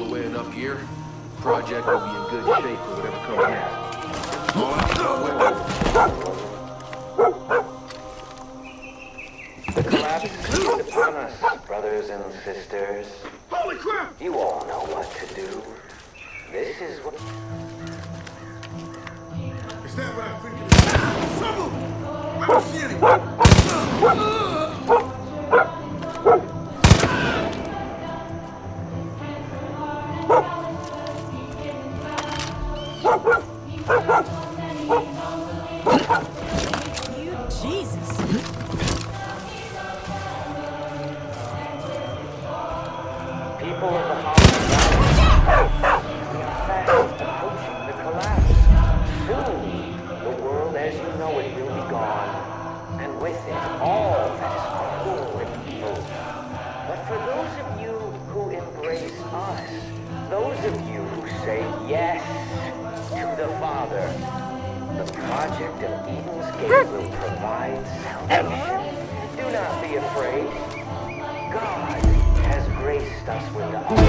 away enough gear, the project will be in good shape for whatever comes next. The collapse is upon us, brothers and sisters. Holy crap! You all know what to do. This is what... Is that what I think it is? Trouble! I don't see anyone! Jesus! People of the Hollow we are fast approaching the collapse. Soon, the world as you know it will be gone, and with it, all that is cruel and evil. But for those of you who embrace us, those of you who say yes to the Father, the project of Eden's Gate will provide salvation. Do not be afraid. God has graced us with the